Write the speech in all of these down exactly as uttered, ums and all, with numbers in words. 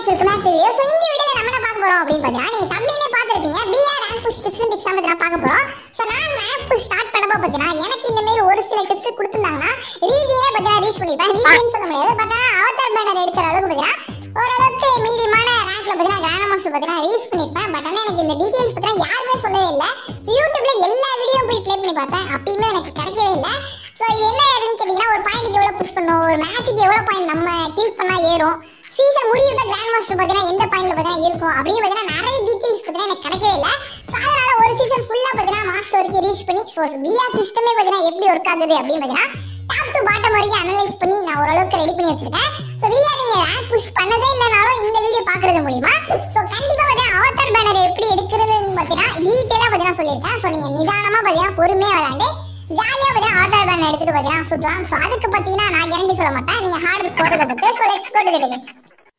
guys, welcome back to video. So இந்த வீடியோல நம்ம என்ன பார்க்க போறோம் அப்படினு பார்த்தா நீங்க தம்ப்நெயிலே பார்த்திருப்பீங்க B R rank push tips and tricks நம்ம பார்க்க போறோம். So நான் rank push ஸ்டார்ட் பண்ணப்ப பார்த்தா எனக்கு இந்த மாதிரி ஒரு சில டிப்ஸ் கொடுத்திருந்தாங்கன்னா ரீஜியனே பார்த்தா ரீச் பண்ணிப்பேன். ரீஜியன் சொல்ல முடியாது, பட் ஆனா அவதார் பேனர் எடுக்கிற அளவுக்கு பார்த்தா ஓரளவுக்கு மீடியமான ரேங்க்ல பார்த்தா கிராண்ட் மாஸ்டர் பார்த்தா ரீச் பண்ணிப்பேன். பட் ஆனா எனக்கு இந்த டீடைல்ஸ் பார்த்தா யாருமே சொல்லவே இல்லை. ஸோ யூடியூப்ல எல்லா வீடியோ போய் ப்ளே பண்ணி பார்த்தேன், அப்பயுமே எனக்கு கிடைக்கவே இல்லை. ஸோ இது என்ன ஏதுன்னு கேட்டீங்கன்னா ஒரு பாயிண்ட்டுக்கு எவ்வளோ புஷ் பண்ணணும், ஒரு மேட்சுக்கு எவ்வளோ பாயிண்ட் நம்ம கில் பண்ணா ஏறும், சீசன் முடியுற கிராண்ட் மாஸ்டர் பார்த்தீங்கன்னா எந்த பாயிண்ட்ல பார்த்தீங்கன்னா இருக்கும் அப்படின்னு பார்த்தீங்கன்னா நிறைய டீடைல்ஸ் பார்த்தீங்கன்னா எனக்கு கிடைக்கவே இல்லை. ஸோ அதனால ஒரு சீசன் ஃபுல்லாக பார்த்தீங்கன்னா மாஸ்டர் வரைக்கும் ரீச் பண்ணி ஸோ பிஆர் சிஸ்டமே பார்த்தீங்கன்னா எப்படி ஒர்க் ஆகுது அப்படின்னு பார்த்தீங்கன்னா டாப் டு பாட்டம் வரைக்கும் அனலைஸ் பண்ணி நான் ஓரளவுக்கு ரெடி பண்ணி வச்சிருக்கேன். ஸோ பிஆர் நீங்கள் ரேங்க் புஷ் பண்ணதே இல்லைனாலும் இந்த வீடியோ பார்க்கறது மூலியமா ஸோ கண்டிப்பாக பார்த்தீங்கன்னா அவதார் பேனர் எப்படி எடுக்கிறதுன்னு பார்த்தீங்கன்னா டீட்டெயிலாக பார்த்தீங்கன்னா சொல்லியிருக்கேன். ஸோ நீங்கள் நிதானமாக பார்த்தீங்கன்னா பொறுமையாக விளையாண்டு ஜாலியாக பார்த்தீங்கன்னா அவதார் பேனர் எடுத்துட்டு பார்த்தீங்கன்னா சுற்றலாம். ஸோ அதுக்கு பார்த்தீங்கன்னா நான் கேரண்டி சொல்ல மாட்டேன், நீங்கள் ஹார்ட் போகிறத பற்றி. So let's go to the video.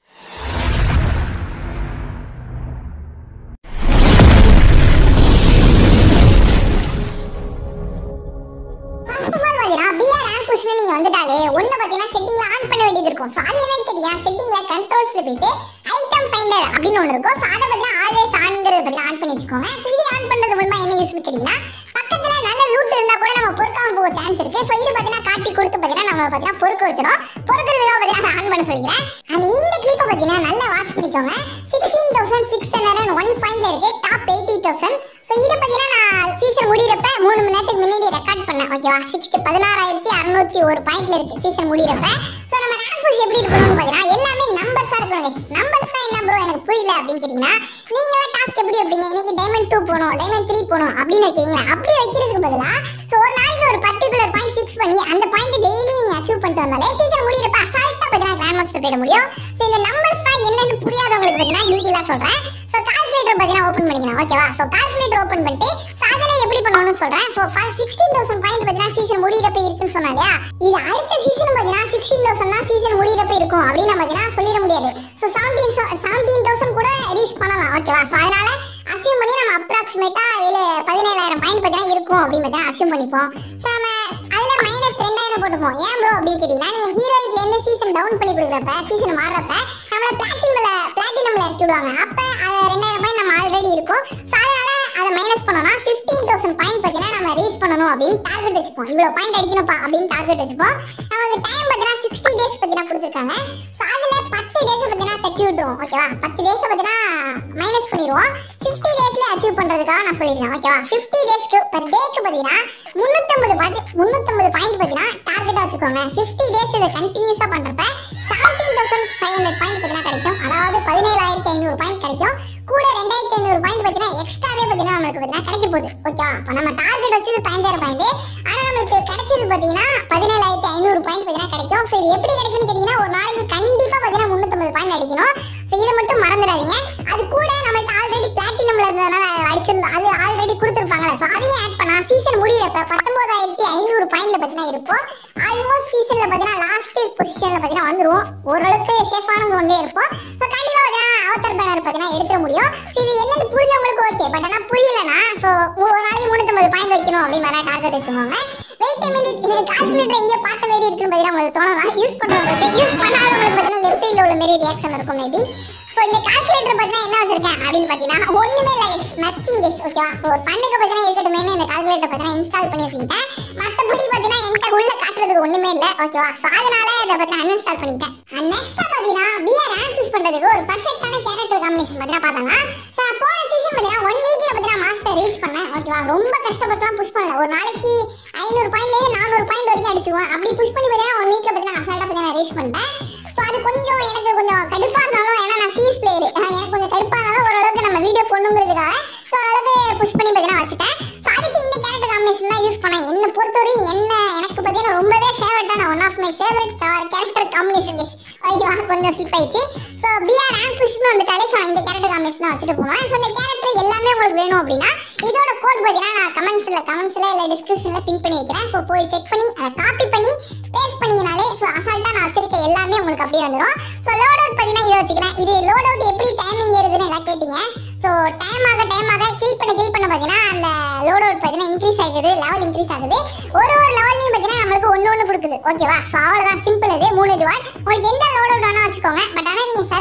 நீங்க வந்துட்டாலே ஒண்ணு பாத்தீங்கன்னா செட்டிங்ல ஆன் பண்ண வேண்டியது இருக்கும். சோ அது என்னன்னு கேட்டீங்க, செட்டிங்ல கண்ட்ரோல்ஸ்ல போயிட்டு ஐட்டம் ஃபைண்டர் அப்படின்னு ஒன்னு இருக்கும். சோ அத பத்தி ஆல்வேஸ் ஆன்ங்கறத பத்தி ஆன் பண்ணி வச்சுக்கோங்க. சோ இது ஆன் பண்றது மூலமா என்ன யூஸ் கேட்டீங்கன்னா பக்கத்துல நல்ல லூட் இருந்தா கூட நம்ம பொறுக்காம போக சான்ஸ் இருக்கு. சோ இது பாத்தீங்கன்னா காட்டி கொடுத்து பாத்தீங்கன்னா நம்ம பாத்தீங்கன்னா பொறுக்க வச்சிரும். பொறுக்கிறதுல பாத்தீங்கன்னா ஆன் பண்ண சொல்லிக்கிறேன். அந்த இந்த கிளிப்பை பாத்தீங்கன்னா நல்லா வாட்ச் பண்ணிக்கோங்க. Sixteen thousand six hundred one பாயிண்ட்ல இருக்கு, டாப் எயிட்டி தௌசண்ட். சோ இது பாத்தீங்கன்னா நான் சீசன் முடியறப்ப மூணு மணி நேரத்துக்கு முன்னாடி ரெக்கார்ட் பண்ணேன். ஓகேவா, சிக்ஸ்டி பதினாறாயிரத்தி அறுநூத்தி ஒரு பாயிண்ட்ல இருக்கு சீசன் முடியறப்ப. சோ நம்ம ரேங்க் புஷ் எப்படி இருக்கணும்னு பாத்தீங்கன்னா எல்லாமே நம்பர்ஸா இருக்கணும். நம்பர்ஸ்னா என்ன ப்ரோ எனக்கு புரியல அப்படின்னு கேட்டீங்கன்னா நீங்க டாஸ்க் எப்படி வைப்பீங்க, இன்னைக்கு டைமண்ட் டூ போகணும் டைமண்ட் த்ரீ போகணும் அப்படின்னு வைக்கிறீங்க. அப்படி வைக்கிறதுக்கு பதிலா ஒரு நாளைக்கு ஒரு பர்டிகுலர் பாயிண்ட் ஃபிக்ஸ் பண்ணி அந்த பாயிண்ட் டெய்லி நீங்க அச்சீவ் பண்ணிட்டு வந்தாலே சீசன் முடியறப்ப அசால்ட்டா பாத்தீங்கன்னா கிராண்ட் மாஸ்டர் போயிட முடியும். சோ இந்த நம்பர்ஸ்னா என்னன்னு புரியாதவங்களுக்கு பாத்தீங்கன்னா டீடைலா சொல்றேன். சோ கால்குலேட்டர் பாத்தீங்கன்னா ஓபன் பண்ணிக்கணும். ஓகேவா, சோ கால்குலேட்டர் ஓபன் பண்ணிட்டு சாதனை எப்படி பண்ணணும்னு சொல்றேன். சோ சிக்ஸ்டீன் தௌசண்ட் பாயிண்ட் பாத்தீங்கன்னா சீசன் முடியறப்ப இருக்குன்னு சொன்னாலே இது அடுத்த சீசன் பாத்தீங்கன்னா சிக்ஸ்டீன் தௌசண்ட் தான் சீசன் முடியறப்ப இருக்கும் அப்படின்னு பாத்தீங்கன்னா சொல்லிட முடியாது. சோ செவன்டீன் செவன்டீன் தௌசண்ட் கூட ரீச் பண்ணலாம். ஓகேவா, சோ அதனால அசியூம் பண்ணி நம்ம அப்ராக்சிமேட்டா ஏழு பதினேழாயிரம் பாயிண்ட் பாத்தீங்கன்னா இருக்கும் அப்படின்னு பாத்தீங்கன்னா அசியூம் பண்ணிப்போம். சோ நம்ம அதுல மைனஸ் ரெண்டாயிரம் போட்டுப்போம். ஏன் ப்ரோ அப்படின்னு கேட்டீங்கன்னா நீங்க ஹீரோயிக்ல இருந்து சீசன் டவுன் பண்ணி கொடுக்குறப்ப சீசன் மாறுறப்ப நம்மள பிளாட்டினம்ல பிளாட்டினம்ல இறக்கி விடுவாங்க. அப்ப அது ரெண்டாயிரம் பாயிண்ட் நம்ம ஆல்ரெடி இருக்கும். சோ அதனால அதை மைனஸ் பண்ணோம்னா ஃபிஃப்டீன் தௌசண்ட் பாயிண்ட் பார்த்தீங்கன்னா நம்ம ரீச் பண்ணணும் அப்படின்னு டார்கெட் வச்சுப்போம். இவ்வளோ பாயிண்ட் அடிக்கணும்ப்பா அப்படின்னு டார்கெட் வச்சுப்போம். நமக்கு டைம் பார்த்தீங்கன்னா சிக்ஸ்டி டேஸ் பார்த்தீங்கன்னா கொடுத்துருக்காங்க. ஸோ அதில் பத்து டேஸ் பார்த்தீங்கன்னா தட்டி விட்டுருவோம். ஓகேவா, பத்து டேஸ் பார்த்தீங்கன்னா மைனஸ் பண்ணிடுவோம். ஃபிஃப்டி டேஸ்ல அச்சீவ் பண்ணுறதுக்காக நான் சொல்லிடுறேன். ஓகேவா, ஃபிஃப்டி டேஸ்க்கு பர் டேக்கு பார்த்தீங்கன்னா முந்நூற்றம்பது பாயிண்ட் முந்நூற்றம்பது பாயிண்ட் பார்த்தீங்கன்னா டார்கெட்டாக வச்சுக்கோங்க. ஃபிஃப்டி டேஸ் இதை கண்டினியூஸாக பண்ணுறப்ப seventeen thousand five hundred point பார்த்தீங்கன்னா கிடைக்கும். அதாவது பதினேழாயிரத்தி ஐநூறு பாயிண்ட் கிடைக்கும். கூட ரெண்டாயிரத்தி ஐநூறு பாயிண்ட் பார்த்தீங்கன்னா எக்ஸ்ட்ராவே பார்த்தீங்கன்னா நம்மளுக்கு பார்த்தீங்கன்னா கிடைக்க போகுது. ஓகேவா, இப்போ நம்ம டார்கெட் வச்சது பதினஞ்சாயிரம் பாயிண்ட், ஆனால் நம்மளுக்கு கிடைச்சது பார்த்தீங்கன்னா பதினேழாயிரத்தி ஐநூறு பாயிண்ட் பார்த்தீங்கன்னா கிடைக்கும். ஸோ இது எப்படி கிடைக்கும்னு கேட்டீங்கன்னா ஒரு நாளைக்கு கண்டிப்பாக பார்த்தீங்கன்னா முந்நூற்றம்பது பாயிண்ட் அடிக்கணும். ஸோ இதை மட்டும் மறந்துடாதீங்க. அது கூட நம்மளுக்கு ஆல்ரெடி பிளாட்டினம்ல இருந்ததுனால அடிச்சிருந்தோம், அது ஆல்ரெடி கொடுத்துருப்பாங்களே. ஸோ அதையும் ஆட் பண்ணா சீசன் முடியறப்ப பத்தொன்பதாயிரத்தி ஐநூறு பாயிண்ட்ல பார்த்தீங்கன்னா இருக்கும். ஆல்மோஸ்ட் சீசன்ல பார்த்தீங்கன்னா லாஸ்ட் பொசிஷன்ல பார்த்தீங்கன்னா வந்துடும். ஓரளவுக்கு சேஃபான ஜோன்லேயே இருப்போம். ஸோ கண்டிப்பாக பார்த்தீங்கன்னா அவதார் பேனர் பார்த்தீங்கன்னா எடுக்க முடியும். இது என்னன்னு புரிஞ்சவங்களுக்கு ஓகே, பட் ஆனால் புரியலன்னா ஸோ ஒரு நாளைக்கு முந்நூற்றம்பது பாயிண்ட் வைக்கணும் அப்படின்னு வேணா டார்கெட் வச்சுக்கோங்க. வெயிட் a minute, இது கால்குலேட்டர் எங்கேயோ பார்த்த மாதிரி இருக்குன்னு பார்த்தீங்கன்னா உங்களுக்கு தோணலாம். யூஸ் பண்ணுறவங்களுக்கு யூஸ் பண்ணாதவங்களுக்கு பார்த்தீங்கன்னா லெஃப்ட் சைடில் உள்ள மாரி ரியாக்ஷன் இருக்கும் மேபி. ஸோ இந்த கால்குலேட்டர் பார்த்தீங்கன்னா என்ன வச்சிருக்கேன் அப்படின்னு பார்த்தீங்கன்னா ஒன்றுமே இல்லை, நத்திங் இஸ். ஓகேவா, ஒரு பண்ணுக்கு பார்த்தீங்கன்னா இருக்கட்டுமே இந்த கால்குலேட்டர் பார்த்தீங்கன்னா இன்ஸ்டால் பண்ணி வச்சுக்கிட்டேன். மற்றபடி பார்த்தீங்கன்னா என்கிட்ட உள்ள காட்டுறதுக்கு ஒன்றுமே இல்லை. ஓகேவா, ஸோ அதனால இதை பார்த்தீங்கன்னா அன்இன்ஸ்டால் பண்ணிட்டேன். நெக்ஸ்ட்டாக பார்த்தீங்கன்னா பிஆர் ரேங்க் புஷ் பண்ணுறதுக்கு ஒரு பர்ஃபெக்டான கேரக்டர் காம்பினேஷன் பார்த்தீங்கன்னா பார்த்தோம்னா ஸோ நான் போன சீசன் பார்த்தீங்கன்னா ஒன் வீக்கில் பார்த்தீங்கன்னா மாஸ்டர் ரீச் பண்ணேன். ஓகேவா, ரொம்ப கஷ்டப்பட்டுலாம் புஷ் பண்ணல. ஒரு நாளைக்கு ஐநூறு பாயிண்ட்லேருந்து நானூறு பாயிண்ட் வரைக்கும் அடிச்சுவோம். அப்படி புஷ் பண்ணி பார்த்தீங்கன்னா ஒன் வீக்கில் பார்த்தீங்கன்னா அசால்ட்டாக பார்த்தீங்கன்னா ரீச் பண்ணிட்டேன். ஸோ அது கொஞ்சம் எனக்கு கொஞ்சம் கடுப்பாக இருந்தாலும், ஏன்னா நான் சீஸ் பிளேயர், எனக்கு கொஞ்சம் கடுப்பாக இருந்தாலும் ஓரளவுக்கு நம்ம வீடியோ பொண்ணுங்கிறதுக்காக ஸோ ஓரளவுக்கு புஷ் பண்ணி பார்த்தீங்கன்னா வச்சுட்டேன். ஸோ அதுக்கு இந்த கேரக்டர் காம்பினேஷன் தான் யூஸ் பண்ணேன். என்னை பொறுத்தவரை என்ன எனக்கு பார்த்தீங்கன்னா ரொம்பவே ஃபேவரட்டான one of my favourite character combination is. ஓகேவா, கொஞ்சம் ஸ்லிப் ஆயிடுச்சு. ஸோ பிஆர் ரேங்க் புஷ்னு வந்துட்டாலே ஸோ இந்த கேரக்டர் காம்பினேஷன் தான் வச்சுட்டு போவேன். ஸோ இந்த கேரக்டர் எல்லாமே உங்களுக்கு வேணும் அப்படின்னா இதோட கோட் பார்த்தீங்கன்னா நான் கமெண்ட்ஸில் கமெண்ட்ஸில் இல்லை டிஸ்கிரிப்ஷனில் பின் பண்ணி வைக்கிறேன். ஸோ போய் செக் பண்ணி அதை காப்பி பண்ணி பேஸ்ட் பண்ணிங்கனாலே ஸோ அசால்ட்டாக நான் வச்சிருக்க எல்லாமே உங்களுக்கு அப்படியே வந்துடும். ஸோ லோட் அவுட் பார்த்தீங்கன்னா இதை வச்சுக்கிறேன். இது லோட் அவுட் எப்படி டைமிங் ஏறுதுன்னு எல்லாம் கேட்டீங்க. ஸோ டைம் ஆக டைம் ஆக கில் பண்ண கில் பண்ண பார்த்தீங்கன்னா அந்த லோட் அவுட் பார்த்தீங்கன்னா இன்க்ரீஸ் ஆகுது, லெவல் இன்க்ரீஸ் ஆகுது. ஒரு ஒரு லெவல்லையும் பார்த்தீங்கன்னா நம்மளுக்கு ஒன்று ஒன்று கொடுக்குது. ஓகேவா, ஸோ அவ்வளோதான், சிம்பிள். இது மூணு ரிவார்ட் உங்களுக்கு எந்த லோட் அவுட் வேணா வச்சுக்கோங்க. பட் ஆனால் நீங்கள் சர்வே பண்ண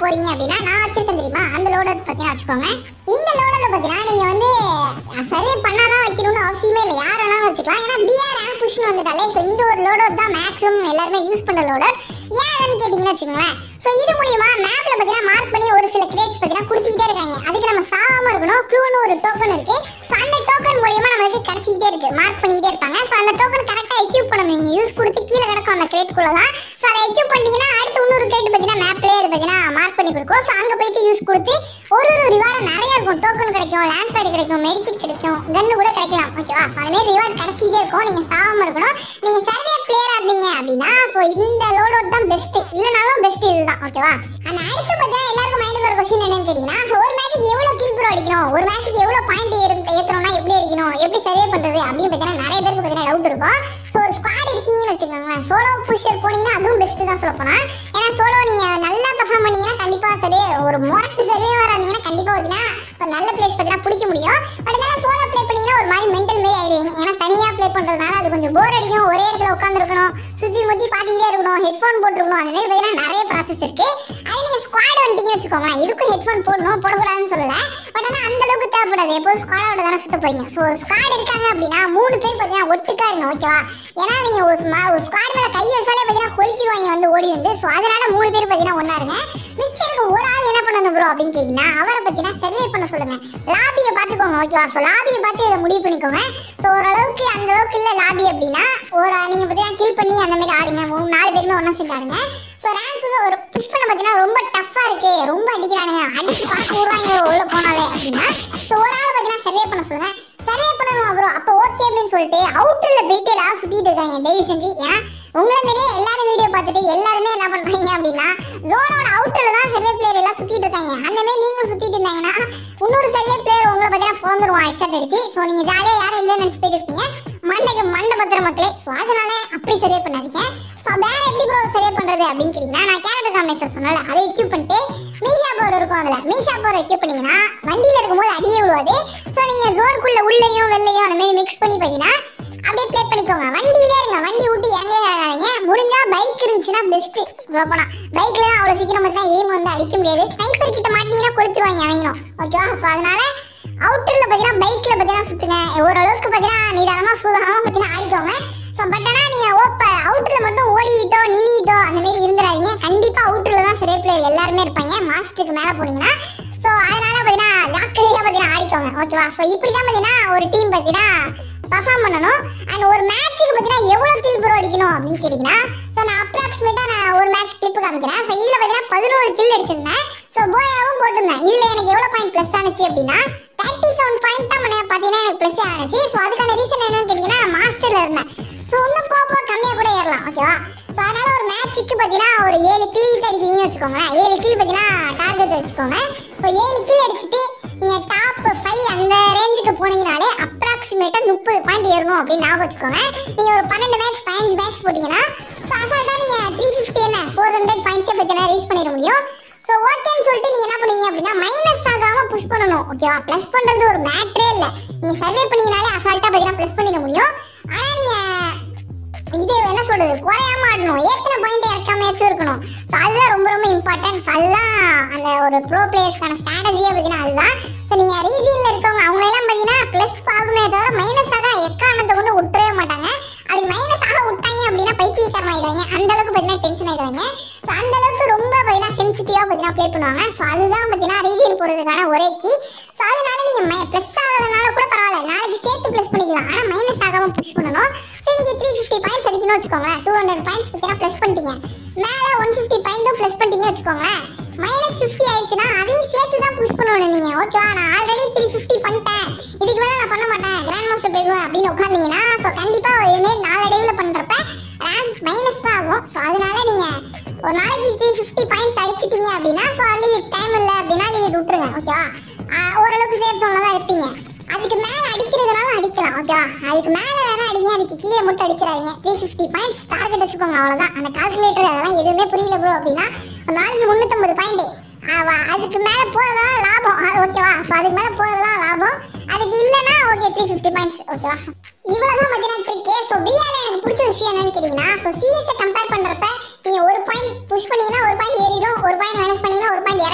போறீங்க அப்படின்னா நான் வச்சிருக்கேன் தெரியுமா அந்த லோடர் பார்த்தீங்கன்னா வச்சுக்கோங்க. இந்த லோடர்ல பார்த்தீங்கன்னா நீங்க வந்து சர்வே பண்ணாதான் வைக்கணும்னு அவசியமே இல்லை, யார் வேணாலும் வச்சுக்கலாம். ஏன்னா பிஆர் ஆம்புஷ்னு வந்துட்டாலே ஸோ இந்த ஒரு லோடர் தான் மேக்ஸிமம் எல்லாருமே யூஸ் பண்ற லோடர். ஏன்னு கேட்டீங்கன்னு வச்சுக்கோங்களேன். ஸோ இது மூலியமா மேப்ல பார்த்தீங்கன்னா மார்க் பண்ணி ஒரு சில கிரேட்ஸ் பார்த்தீங்கன்னா கொடுத்துக்கிட்டே இருக்காங்க. அதுக்கு நம்ம சாகாம இருக்கணும். க்ளூன்னு ஒரு டோக்கன் இருக்கு. ஸோ அந்த டோக்கன் மூலியமா நம்மளுக்கு கிடைச்சிக்கிட்டே இருக்கு, மார்க் பண்ணிக்கிட்டே இருப்பாங்க. ஸோ அந்த டோக்கன் கரெக்டாக எக்யூப் பண்ணணும். நீங்க யூஸ் கொடுத்து கீழே கிடக்கும் அந்த கிரேட்குள்ள தான். ஸோ அதை எக்யூப் பண்ணிட்டீங்கன்னா அடுத்து இன்னொரு கிரேட் பார்த்தீங்கன்னா மேப்லேயே அது பார்த்தீங்கன்னா மார்க் பண்ணி கொடுக்கும். ஸோ அங்கே போயிட்டு யூஸ் கொடுத்து ஒரு ஒரு ரிவார்டு நிறைய இருக்கும். டோக்கன் கிடைக்கும், லான்ச் பேட் கிடைக்கும், மெடிக்கிட் கிடைக்கும், கன்னு கூட கிடைக்கலாம். ஓகேவா? ஸோ அந்த மாதிரி ரிவார்டு கிடைச்சிக்கிட்டே இருக்கும். நீங்க சாகாம இருக்கணும். நீங்க சர்வே பிளேயரா இருந்தீங்க அப்படின்னா ஸோ இந்த லோடோட் தான் பெஸ்ட், இல்லைனாலும் பெஸ்ட் இதுதான். ஓகேவா? அந்த அடுத்து பார்த்தா எல்லாருக்கும் மைண்டுக்கு ஒரு கொஸ்டின் என்னன்னு கேட்டீங்கன்னா ஸோ ஒரு மேட்சுக்கு எவ்வளோ கில் ப்ரோ அடிக்கணும், ஒரு மேட்சுக்கு எவ்வளோ பாயிண்ட் ஏற்றணும்னா எப்படி அடிக்கணும், எப்படி சர்வே பண்றது அப்படின்னு பார்த்தீங்கன்னா நிறைய பேருக்கு பார்த்தீங்கன்னா டவுட் இருக்கும். ஸோ ஒரு ஸ்குவாட் இருக்கீங்கன்னு வச்சுக்கோங்களேன், சோலோ புஷர் போனீங்கன்னா அதுவும் பெஸ்ட் தான் சொல்ல போனா. ஏன்னா சோலோ நீங்க நல்லா பெர்ஃபார்ம் பண்ணீங்கன்னா கண்டிப்பா சரி ஒரு மொரட்டு சர்வேவரா இருந்தீங்கன்னா கண்டிப்பா பார்த்தீங்கன்னா ஒரு நல்ல பிளேஸ் பார்த்தீங்கன்னா பிடிக்க முடியும். பட் இதெல்லாம் சோலோ ப்ளே பண்ணீங்கன்னா ஒரு மாதிரி மென்டல் மாரி ஆயிடுவீங்க. ஏன்னா தனியா ப்ளே பண்றதுனால அது கொஞ்சம் போர் அடிக்கும். ஒரே இடத்துல உட்காந்துருக்கணும், சுத்தி முத்தி பார்த்துக்கிட்டே இருக்கணும், ஹெட்ஃபோன் போட்டுருக்கணும். அந்த மாதிரி பார்த்தீங்கன்னா நிறைய ப்ராசஸ் இருக்கு. அது நீங்க ஸ்குவாட் வந்துட்டீங்கன்னு வச்சுக்கோங்களேன், இதுக்கும் ஹெட்ஃபோன் போடணும் போடக்கூடாதுன்னு சொல்லல. பட் ஆனால் அந்த அளவுக்கு தேவைப்படாது. எப்போது ஸ்குவாடோட தானே சுத்த போறீங்க. ஸோ ஒரு ஸ்குவாட் இருக்காங்க அப்படின்னா மூணு பேர் பார்த்தீங்கன்னா ஒட்டுக்கா இருங்க. ஓகேவா? ஏன்னா நீங்க ஒரு ஒரு ஸ்குவாட் மேல கை வச்சாலே பார்த்தீங்கன்னா கொலிச்சிருவாங்க வந்து ஓடி வந்து. ஸோ அதனால மூணு பேர் பார்த்தீங்கன்னா ஒன்னா இருங்க. மிச்சம் இருக்க ஒரு ஆள் என்ன பண்ணணும் ப்ரோ அப்படின்னு கேட்டீங்கன்னா அவரை பார்த்தீங்கன்னா சர்வே பண்ண சொல்லுங்க. லாபியை பார்த்துக்கோங்க. ஓகேவா? ஸோ லாபியை பார்த்து இதை முடிவு பண்ணிக்கோங்க. ஸோ ஓரளவுக்கு அந்த அளவுக்கு இல்லை லாபி அப்படின்னா ஒரு நீங்க பார்த்தீங்கன்னா கில் பண்ணி அந்த மாதிரி ஆடுங்க. மூணு நாலு பேருமே ஒன்றா சேர்ந்து ஆடுங்க. ஸோ ரேங்க் ஒரு புஷ் பண்ண பார்த்தீங்கன்னா ரொம்ப டஃப்பா இருக்கு, ரொம்ப அடிக்கிறானுங்க, அடிச்சு பார்க்க விடுவாங்க உள்ள போனாலே அப்படின்னா ஸோ ஒரு ஆள் பார்த்தீங்கன்னா சர்வே பண்ண சொல்லுங்க. சர்வே பண்ணணும் அப்புறம் அப்போ ஓகே அப்படின்னு சொல்லிட்டு அவுட்டர்ல போயிட்டு எல்லாம் சுத்திட்டு இருக்காங்க தயவு செஞ்சு. ஏன்னா உங்களை மாதிரியே எல்லாரும் வீடியோ பார்த்துட்டு எல்லாருமே என்ன பண்றீங்க அப்படின்னா ஜோனோட அவுட்டர்ல தான் சர்வே பிளேயர் எல்லாம் சுத்திட்டு இருக்காங்க. அந்த மாதிரி நீங்களும் சுத்திட்டு இருந்தாங்கன்னா இன்னொரு சர்வே பிளேயர் உங்களை பார்த்தீங்கன்னா பிறந்துருவான் ஹெட்ஷாட் அடிச்சு. ஸோ நீங்க ஜாலியா யாரும் இல்லைன்னு நினைச்சு போயிட்டு இருக்கீங்க, மண்டைக்கு மண்டை பத்திர மக்களே. ஸோ அதனால அப்படி சர்வே பண்ணாதீங்க. ஸோ வேற எப்படி ப்ரோ சர்வே பண்றது அப்படின்னு கேட்டீங்கன்னா நான் கேரக்டர் காம்பினேஷன் சொன்னால அதை எக்யூப் பண்ணிட்டு மீஷா பவர் இருக்கும். அதுல மீஷா பவர் எக்யூப் பண்ணீங்கன்னா வண்டியில இருக்கும்போது அடியே விழுவாது. ஸோ நீங்க ஜோனுக்குள்ள உள்ளேயும் வெள்ளையும் அந்த மாதிரி மிக்ஸ் பண்ணி பார்த்தீங்கன்னா அப்படியே ப்ளே பண்ணிக்கோங்க. வண்டியிலே இருங்க, வண்டி விட்டு இறங்கவே இறங்காதீங்க. முடிஞ்சா பைக் இருந்துச்சுன்னா பெஸ்ட். சொல்ல போனா பைக்ல தான் அவ்வளவு சீக்கிரம் பார்த்தா எய்ம் வந்து அடிக்க முடியாது. ஸ்னைப்பர் கிட்ட மாட்டீங்கன்னா கொளுத்துருவாங்க அவங்களும். ஓகேவா? ஸோ அதனால அவுட்டர்ல பார்த்தீங்கன்னா பைக்ல பார்த்தீங்கன்னா சுத்துங்க. ஓரளவுக்கு பார்த்தீங்கன்னா நிதானமா சூதானமா பார்த்தீங்கன்னா ஆடிக்கோங்க. ஸோ பட் ஆனால் நீங்க ஓப்ப அவுட்டர்ல மட்டும் ஓடிட்டோ நின்னிட்டோ அந்த மாதிரி இருந்துடாதீங்க. கண்டிப்பா அவுட்டர்ல தான் சிறை பிளேயர் எல்லாருமே இருப்பாங்க. மாஸ்டருக்கு மேல போனீங்கன்னா ஸோ அதனால பார்த்தீங்கன்னா ஜாக்கிரதையா பார்த்தீங்கன்னா ஆடிக்கோங்க. ஓகேவா? ஸோ இப்படி தான் பார்த்தீங்கன்னா ஒரு டீம் பார்த்தீங்கன்னா பர்ஃபார்ம் பண்ணணும். அண்ட் ஒரு மேட்ச்சுக்கு பார்த்தீங்கன்னா எவ்வளோ கில் ப்ரோ அடிக்கணும் அப்படின்னு கேட்டிங்கன்னா ஸோ நான் அப்ராக்சிமேட்டாக நான் ஒரு மேட்ச் கிளிப்பு காமிக்கிறேன். ஸோ இதில் பார்த்தீங்கன்னா பதினோரு கில் அடிச்சிருந்தேன். ஸோ போயாவும் போட்டிருந்தேன். இதில் எனக்கு எவ்வளோ பாயிண்ட் ப்ளஸ் ஆனிச்சு அப்படின்னா தேர்ட்டி செவன் பாயிண்ட் தான் பார்த்தீங்கன்னா எனக்கு ப்ளஸ் ஆனிச்சு. ஸோ அதுக்கான ரீசன் என்னன்னு கேட்டிங்கன்னா நான் மாஸ்டரில் இருந்தேன். ஸோ இன்னும் போக போக கம்மியாக கூட ஏறலாம். ஓகேவா? ஸோ அதனால ஒரு மேட்ச்சுக்கு பார்த்தீங்கன்னா ஒரு ஏழு கில் அடிக்கிறீங்கன்னு வச்சுக்கோங்க. ஏழு கில் பார்த்தீங்கன்னா டார்கெட் வச்சுக்கோங்க. ஸோ ஏழு கில் அடிச்சுட்டு நீங்கள் டாப் ஃபைவ் அந்த ரேஞ்சுக்கு போனீங்கனாலே அப்ராக்சிமேட்டாக முப்பது பாயிண்ட் ஏறணும் அப்படின்னு ஞாபகம் வச்சுக்கோங்க. நீங்கள் ஒரு பன்னெண்டு மேட்ச் பதினஞ்சு மேட்ச் போட்டிங்கன்னா ஸோ அசால்ட்டாக நீங்கள் த்ரீ ஃபிஃப்டி என்ன ஃபோர் ஹண்ட்ரட் பாயிண்ட்ஸை பார்த்தீங்கன்னா ரீச் பண்ணிட முடியும். ஸோ ஓகேன்னு சொல்லிட்டு நீங்கள் என்ன பண்ணுவீங்க அப்படின்னா மைனஸ் ஆகாமல் புஷ் பண்ணணும். ஓகேவா? ப்ளஸ் பண்ணுறது ஒரு மேட்ரே இல்லை. நீங்கள் சர்வே பண்ணீங்கனாலே அசால்ட்டாக பார்த்தீங்கன்னா ப்ளஸ் பண்ணிட முடியும். ஆனால் நீங்கள் இது என்ன சொல்றது குறையாம ஆடணும். ஏற்கனவே பாயிண்ட் இறக்காம இருக்கணும். ஸோ அதுதான் ரொம்ப ரொம்ப இம்பார்ட்டன்ட். ஸோ அதுதான் அந்த ஒரு ப்ரோ பிளேயர்ஸ்க்கான ஸ்ட்ராட்டஜியே பார்த்தீங்கன்னா அதுதான். ஸோ நீங்கள் ரீஜியனில் இருக்கவங்க அவங்களெல்லாம் பார்த்தீங்கன்னா ப்ளஸ் ஆகுமே தவிர மைனஸ் ஆக எக்காரணத்தை கொண்டு விட்டுறவே மாட்டாங்க. அப்படி மைனஸ் ஆக விட்டாங்க அப்படின்னா பைத்தியக்காரன் ஆகிடுவாங்க. அந்த அளவுக்கு பார்த்தீங்கன்னா டென்ஷன் ஆகிடுவாங்க. ஸோ அந்த அளவுக்கு ரொம்ப பார்த்தீங்கன்னா சென்சிட்டிவாக பார்த்தீங்கன்னா ப்ளே பண்ணுவாங்க. ஸோ அதுதான் பார்த்தீங்கன்னா ரீஜியன் போகிறதுக்கான ஒரே கீ. ஸோ அதனால நீங்கள் ப்ளஸ் ஆகிறதுனால கூட பரவாயில்ல, நாளைக்கு சேர்த்து ப்ளஸ் பண்ணிக்கலாம். ஆனால் மைனஸ் ஆகாமல் புஷ் பண்ணணும். ஸோ நீங்கள் த்ரீ ஃபிஃப்டி பாயிண்ட்ஸ் அடிக்கணும் வச்சுக்கோங்களேன். டூ ஹண்ட்ரட் பாயிண்ட்ஸ் பார்த்தீங்கன்னா ப்ளஸ் பண்ணிட்டீங்க. மேலே ஒன் ஃபிஃப்டி பாயிண்ட்டும் ப்ளஸ் பண்ணிட்டீங்க வச்சுக்கோங்க. மைனஸ் ஃபிஃப்டி ஆயிடுச்சுன்னா அதையும் சேர்த்து தான் புஷ் பண்ணணும் நீங்கள். ஓகேவா? நான் ஆல்ரெடி த்ரீ ஃபிஃப்டி பண்ணிட்டேன், இதுக்கு மேலே நான் பண்ண மாட்டேன், கிராண்ட் மாஸ்டர் போயிடுவேன் அப்படின்னு உட்காந்தீங்கன்னா ஸோ கண்டிப்பாக இதுமாரி நாலடைவில் பண்ணுறப்ப ரேங்க் மைனஸ் தான் ஆகும். ஸோ அதனால நீங்கள் ஒரு நாளைக்கு த்ரீ ஃபிஃப்டி பாயிண்ட்ஸ் அடிச்சிட்டீங்க அப்படின்னா ஸோ லீவ் டைம் இல்லை அப்படின்னா லீவ் விட்டுருங்க. ஓகேவா? ஓரளவுக்கு சேஃப் ஜோனில் தான் இருப்பீங்க. அதுக்கு மேலே அடிக்கிறதுனால அடிக்கலாம். ஓகேவா? அதுக்கு மேலே வேணா அடிங்க, அதுக்கு கீழே மட்டும் அடிச்சிடாதீங்க. த்ரீ ஃபிஃப்டி பாயிண்ட்ஸ் டார்கெட் வச்சுக்கோங்க. அவ்வளோதான். அந்த கால்குலேட்டர் அதெல்லாம் எதுவுமே புரியல ப்ரோ அப்படின்னா ஒரு நாளைக்கு முந்நூற்றம்பது பாயிண்ட் அதுக்கு மேலே போகிறதா லாபம். ஓகேவா? ஸோ அதுக்கு மேலே போகிறதெல்லாம் லாபம். அதுக்கு இல்லைன்னா ஓகே த்ரீ ஃபிஃப்டி பாயிண்ட்ஸ். ஓகேவா? இவ்வளோதான் பார்த்தீங்கன்னா ட்ரிக்கு. ஸோ பிஆர்ல எனக்கு பிடிச்ச விஷயம் என்னன்னு கேட்டிங்கன்னா ஸோ சிஎஸ்ஐ கம்பேர் பண்ணுறப்ப நீங்கள் ஒரு பாயிண்ட் புஷ் பண்ணீங்கன்னா ஒரு பாயிண்ட் ஏறிடும், ஒரு பாயிண்ட் மைனஸ் பண்ணீங்கன்னா ஒரு பாயிண்ட்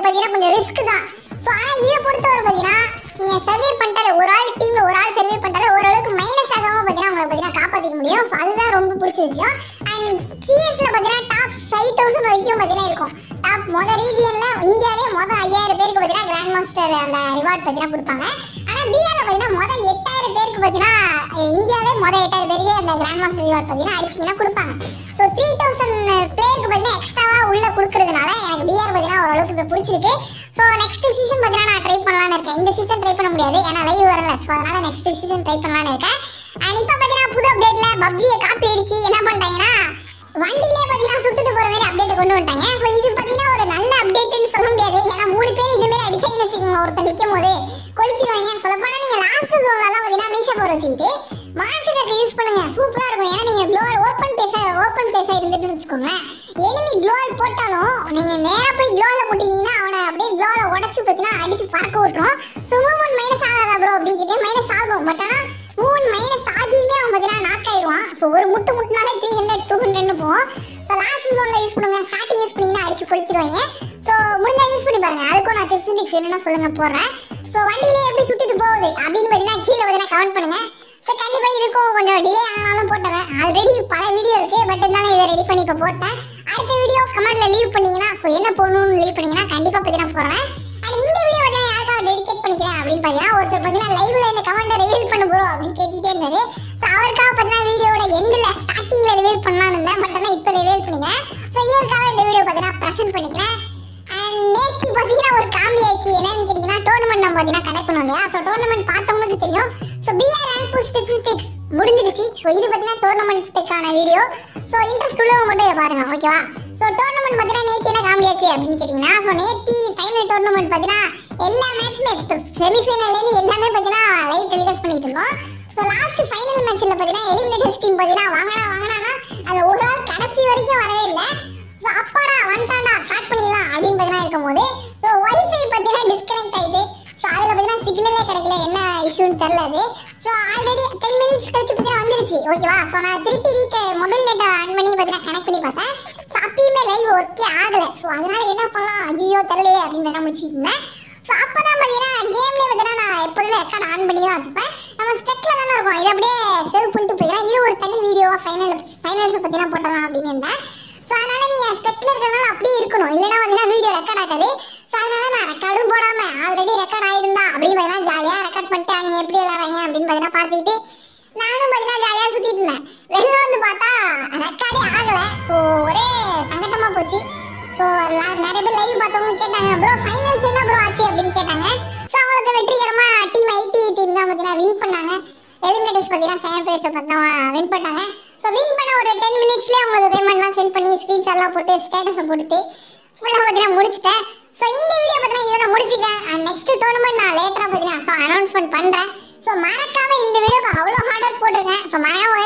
பார்த்தீங்கன்னா கொஞ்சம் ரிஸ்க் தான். ஸோ ஆனால் இதை பொறுத்தவரை பார்த்தீங்கன்னா நீங்கள் சர்வே பண்ணிட்டாலே ஒரு ஆள் டீமில் ஒரு ஆள் சர்வே பண்ணிட்டாலே ஓரளவுக்கு மைனஸ் ஆகாமல் பார்த்தீங்கன்னா உங்களை பார்த்தீங்கன்னா காப்பாற்றிக்க முடியும். ஸோ அதுதான் ரொம்ப பிடிச்ச விஷயம். அண்ட் சிஎஸ்ல பார்த்தீங்கன்னா டாப் ஃபைவ் தௌசண்ட் வரைக்கும் பார்த்தீங்கன்னா இருக்கும். டாப் மொதல் ரீஜியனில் இந்தியாவிலே மொதல் ஐயாயிரம் பேருக்கு பார்த்தீங்கன்னா கிராண்ட் மாஸ்டர் அந்த ரிவார்ட் பார்த்தீங்கன்னா கொடுப்பாங்க. ஆனால் பிஆரில் பார்த்தீங்கன்னா மொதல் எட்டாயிரம் பேருக்கு பார்த்தீங்கன்னா இந்தியாவிலே மொதல் எட்டாயிரம் பேருக்கு அந்த கிராண்ட் மாஸ்டர் ரிவார்ட் பார்த்தீங்கன்னா அடிச்சிங்கன்னா கொடுப்பாங்க. ஸோ த்ரீ தௌசண்ட் பேருக்கு பார்த்தீங்கன்னா எக்ஸ்ட்ராவாக உள்ளே கொடுக்குறதுனால எனக்கு பிஆர் பார்த்தீங்கன்னா ஓரளவுக்கு இப்போ பிடிச்சிருக்கு. ஸோ நெக்ஸ்ட் சீசன் பார்த்தீங்கன்னா நான் ட்ரை பண்ணலான்னு இருக்கேன். இந்த சீசன் ட்ரை பண்ண முடியாது ஏன்னா லைவ் வரல. ஸோ அதனால நெக்ஸ்ட் சீசன் ட்ரை பண்ணலான்னு இருக்கேன். அண்ட் இப்போ பார்த்தீங்கன்னா புது அப்டேட்டில் பப்ஜியை காப்பி அடிச்சு என்ன பண்ணிட்டாங்கன்னா வண்டியிலே பார்த்தீங்கன்னா சுட்டுட்டு போகிற மாதிரி அப்டேட்டை கொண்டு வந்துட்டாங்க. ஸோ இது பார்த்தீங்கன்னா ஒரு நல்ல அப்டேட்டுன்னு சொல்ல முடியாது. ஏன்னா மூணு பேர் இந்த மாதிரி அடிச்சாங்கன்னு வச்சுக்கோங்க, ஒருத்தர் நிற்கும் போது கொளுத்திடுவாங்க. சொல்லப்போனால் நீங்கள் லாஸ்ட் ஜோன்லலாம் பார்த்தீங்கன்னா மீஷா போகிற வச்சுக்கிட்டு மாஸ்டர் யூஸ் பண்ணுங்க, சூப்பராக இருக்கும். ஏன்னா நீங்கள் க்ளோவல் ஓப்பன் பேச ஓப்பன் பேச இருந்துட்டு வச்சுக்கோங்க, எனிமி க்ளோவல் போட்டாலும் நீங்கள் நேராக போய் க்ளோவில் போட்டிங்கன்னா அவனை அப்படியே க்ளோவில் உடச்சி பார்த்தீங்கன்னா அடிச்சு பறக்க விட்டுரும். ஸோ மூவ்மெண்ட் மைனஸ் ஆகாதா ப்ரோ அப்படின்னு கேட்டே மைனஸ் ஆகும். பட் ஆனால் மூவ்மெண்ட் மைனஸ் ஆகியுமே அவன் பார்த்தீங்கன்னா நாக் ஆயிடுவான். ஸோ ஒரு முட்டு முட்டினாலே த்ரீ ஹண்ட்ரட் டூ ஹண்ட்ரட்னு போகும். ஸோ லாஸ்ட் ஜோனில் யூஸ் பண்ணுங்க, ஸ்டார்டிங் யூஸ் பண்ணிங்கன்னா அடிச்சு கொளுத்திடுவாங்க. ஸோ முடிஞ்சா யூஸ் பண்ணி பாருங்க. அதுக்கும் நான் டிப்ஸ் டிக்ஸ் என்னென்னா சொல்லுங்க போடுறேன். ஸோ வண்டியிலே எப்படி சுட்டுட்டு போகுது அப்படின்னு பார்த்தீங்கன்னா கீழே பார்த்தீங்கன்னா கமெண்ட் பண்ணுங்க. ஸோ கண்டிப்பாக இதுக்கும் கொஞ்சம் டிலே ஆனாலும் போட்டுறேன். ஆல்ரெடி பல வீடியோ இருக்குது, பட் இருந்தாலும் இதை ரெடி பண்ணி இப்போ போட்டேன். அடுத்த வீடியோ கமெண்ட்டில் லீவ் பண்ணீங்கன்னா ஸோ என்ன போடணும்னு லீவ் பண்ணிங்கன்னா கண்டிப்பாக பார்த்தீங்கன்னா போடுறேன். அண்ட் இந்த வீடியோ பார்த்தீங்கன்னா யாருக்காக டெடிகேட் பண்ணிக்கிறேன் அப்படின்னு பார்த்தீங்கன்னா ஒருத்தர் பார்த்தீங்கன்னா லைவ்ல இந்த கமெண்ட்டை ரிவீல் பண்ண போகிறோம் அப்படின்னு கேட்டுகிட்டே இருந்தாரு. ஸோ அவருக்காக பார்த்தீங்கன்னா வீடியோட எண்டில் ஸ்டார்டிங்கில் ரிவீல் பண்ணலான்னு இருந்தேன், பட் ஆனால் இப்போ ரிவீல் பண்ணிக்கிறேன். ஸோ இவருக்காக இந்த வீடியோ பார்த்தீங்கன்னா ப்ரெசென்ட் பண்ணிக்கிறேன். அண்ட் நேற்று பார்த்தீங்கன்னா ஒரு காமெடி ஆச்சு. என்னன்னு கேட்டிங்கன்னா டோர்னமெண்ட் நம்ம பார்த்தீங்கன்னா கனெக்ட் பண்ணுவோம் இல்லையா? ஸோ டோர்னமெண்ட் பார்த்தவங்களுக்கு தெரியும். So PR rank push tips முடிஞ்சிடுச்சு. ஸோ இது பார்த்தீங்கன்னா டோர்னமெண்ட்டுக்கான வீடியோ. ஸோ இன்ட்ரெஸ்ட் உள்ளவங்க மட்டும் இதை பாருங்க, ஓகேவா? ஸோ டோர்னமெண்ட் பார்த்தீங்கன்னா நேற்று என்ன காமெடி ஆச்சு அப்படின்னு கேட்டிங்கன்னா ஸோ நேற்று ஃபைனல் டோர்னமெண்ட் பார்த்தீங்கன்னா எல்லா மேட்ச்சுமே செமிஃபைனல்லேருந்து எல்லாமே பார்த்தீங்கன்னா லைவ் டெலிகாஸ்ட் பண்ணிட்டு இருக்கோம். ஸோ லாஸ்ட் ஃபைனல் மேட்ச்சில் பார்த்தீங்கன்னா எலிமினேட்டர்ஸ் டீம் பார்த்தீங்கன்னா வாங்கடா வாங்கினாங்கன்னா அது ஒரு நாள் கடைசி வரைக்கும் வரவே இல்லை. ஸோ அப்பாடா வந்துட்டாண்டா ஸ்டார்ட் பண்ணிடலாம் அப்படின்னு பார்த்தீங்கன்னா இருக்கும்போது ஸோ ஒய்ஃபை பார்த்தீங்கன்னா டிஸ்கனெக்ட் ஆகிட்டு ஸோ அதில் பார்த்தீங்கன்னா சிக்னலே கிடைக்கல, என்ன இஷ்யூன்னு தெரில. அது ஸோ ஆல்ரெடி டென் மினிட்ஸ் கழிச்சு பார்த்தீங்கன்னா வந்துருச்சு, ஓகேவா? ஸோ நான் திருப்பி ரீக்க மொபைல் நெட்டை ஆன் பண்ணி பார்த்தீங்கன்னா கனெக்ட் பண்ணி பார்த்தேன். ஸோ அப்பயுமே லைவ் ஒர்க்கே ஆகலை. ஸோ அதனால என்ன பண்ணலாம், ஐயோ தெரிலையே அப்படின்னு தான் முடிச்சுட்டு இருந்தேன். ஸோ அப்போ தான் பார்த்தீங்கன்னா கேம்லேயே பார்த்தீங்கன்னா நான் எப்போதுமே ரெக்கார்ட் ஆன் பண்ணி தான் வச்சுப்பேன். நம்ம ஸ்பெக்கில் தானே இருக்கும், இதை அப்படியே சேவ் பண்ணிட்டு போயிடலாம். இது ஒரு தனி வீடியோவாக ஃபைனல் ஃபைனல்ஸை பார்த்தீங்கன்னா போட்டலாம் அப்படின்னு இருந்தேன். ஸோ அதனால நீங்கள் ஸ்பெக்கில் இருக்கிறதுனால அப்படியே இருக்கணும், இல்லைனா பார்த்தீங்கன்னா வீடியோ ரெக்கார்ட் ஆகாது. ஸோ அதனால நான் ரெக்கார்டும் போடாமல் ஆல்ரெடி ரெக்கார்ட் ஆகிருந்தா அப்படின்னு பார்த்தீங்கன்னா ஜாலியாக ரெக்கார்ட் பண்ணிட்டு அவங்க எப்படி விளாட்றாங்க அப்படின்னு பார்த்தீங்கன்னா பார்த்துக்கிட்டு நானும் பார்த்தீங்கன்னா ஜாலியாக சுற்றிட்டு இருந்தேன். வெளில வந்து பார்த்தா ரெக்கார்டே ஆகலை. ஸோ ஒரே சங்கட்டமாக போச்சு. ஸோ நிறைய பேர் லைவ் பார்த்தவங்க கேட்டாங்க, ப்ரோ ஃபைனல்ஸ் என்ன ப்ரோ ஆச்சு அப்படின்னு கேட்டாங்க. ஸோ அவங்களுக்கு வெற்றிகரமாக டீம் ஐடி டீம் தான் பார்த்தீங்கன்னா வின் பண்ணாங்க. எலிமினேட்டர்ஸ் பார்த்தீங்கன்னா செகண்ட் ப்ரைஸை பார்த்தீங்கன்னா வின் பண்ணாங்க. ஸோ வின் பண்ண ஒரு டென் மினிட்ஸ்லேயே அவங்களுக்கு பேமெண்ட்லாம் சென்ட் பண்ணி ஸ்க்ரீன்ஷாட்லாம் போட்டு ஸ்டேட்டஸை போட்டுட்டு ஃபுல்லாக பார்த்தீங்கன்னா முடிச்சிட்டேன். ஸோ இந்த வீடியோ பார்த்தீங்கன்னா இதோட முடிச்சிட்டேன். அண்ட் நெக்ஸ்ட் டோர்னமெண்ட் நான் லேட்டராக பார்த்தீங்கன்னா ஸோ அனௌன்ஸ்மெண்ட் பண்ணுறேன். ஸோ மறக்காமல் இந்த வீடியோக்கு அவ்வளோ ஹார்ட் ஒர்க் போட்டிருக்கேன். ஸோ மறக்காம